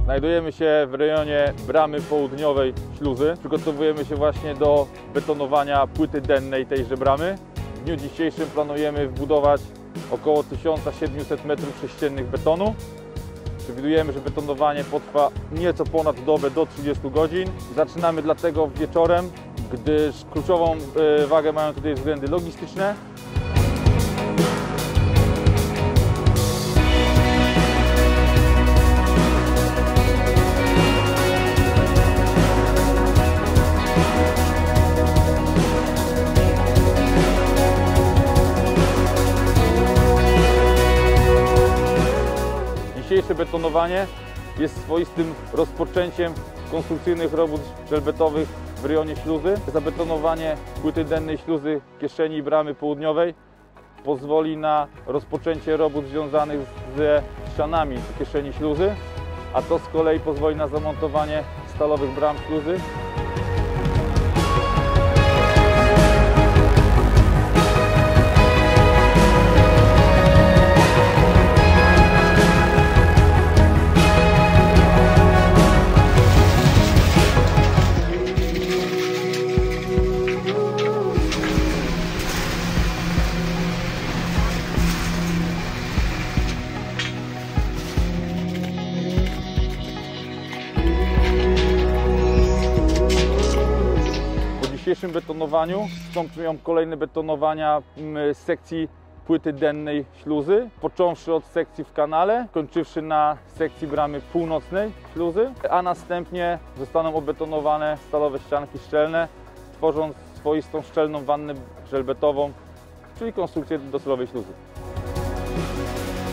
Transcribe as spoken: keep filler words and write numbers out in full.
Znajdujemy się w rejonie bramy południowej śluzy. Przygotowujemy się właśnie do betonowania płyty dennej tejże bramy. W dniu dzisiejszym planujemy wbudować około tysiąc siedemset metrów sześciennych betonu. Przewidujemy, że betonowanie potrwa nieco ponad dobę do trzydziestu godzin. Zaczynamy dlatego wieczorem, gdyż kluczową wagę mają tutaj względy logistyczne. Dzisiejsze betonowanie jest swoistym rozpoczęciem konstrukcyjnych robót żelbetowych w rejonie śluzy. Zabetonowanie płyty dennej śluzy kieszeni bramy południowej pozwoli na rozpoczęcie robót związanych ze ścianami kieszeni śluzy, a to z kolei pozwoli na zamontowanie stalowych bram śluzy. W dzisiejszym betonowaniu wstąpią kolejne betonowania z sekcji płyty dennej śluzy, począwszy od sekcji w kanale, kończywszy na sekcji bramy północnej śluzy, a następnie zostaną obetonowane stalowe ścianki szczelne, tworząc swoistą szczelną wannę żelbetową, czyli konstrukcję docelowej śluzy.